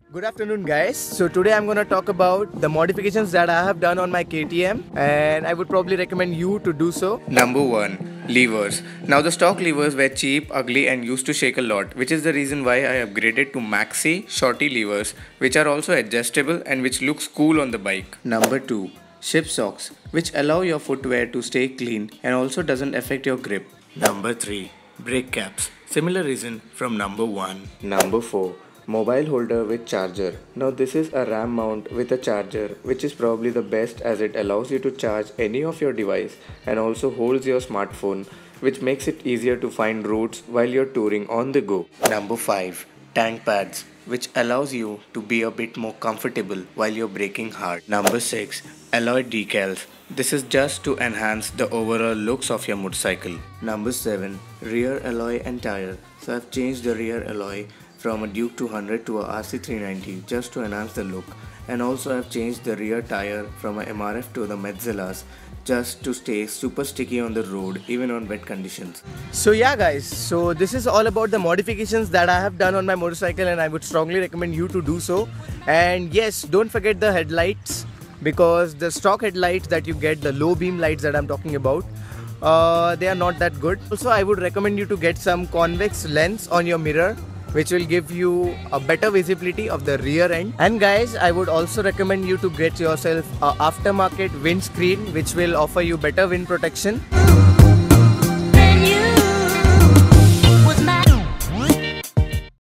Good afternoon guys. So today I'm gonna talk about the modifications that I have done on my KTM and I would probably recommend you to do so. Number 1. Levers. Now the stock levers were cheap, ugly and used to shake a lot, which is the reason why I upgraded to Maxi Shorty levers, which are also adjustable and which looks cool on the bike. Number 2. Ship socks, which allow your footwear to stay clean and also doesn't affect your grip. Number 3. Brake caps. Similar reason from number 1. Number 4. Mobile holder with charger. Now this is a RAM mount with a charger, which is probably the best as it allows you to charge any of your device and also holds your smartphone, which makes it easier to find routes while you're touring on the go. Number 5. Tank pads, which allows you to be a bit more comfortable while you're braking hard. Number 6. Alloy decals. This is just to enhance the overall looks of your motorcycle. Number 7. Rear alloy and tire. So I've changed the rear alloy from a Duke 200 to a RC390 just to enhance the look, and also I've changed the rear tire from a MRF to the Metzelas just to stay super sticky on the road even on wet conditions. So yeah guys, so this is all about the modifications that I have done on my motorcycle and I would strongly recommend you to do so. And yes, don't forget the headlights, because the stock headlights that you get, the low beam lights that I'm talking about, they are not that good. Also I would recommend you to get some convex lens on your mirror, which will give you a better visibility of the rear end. And guys, I would also recommend you to get yourself a aftermarket windscreen which will offer you better wind protection.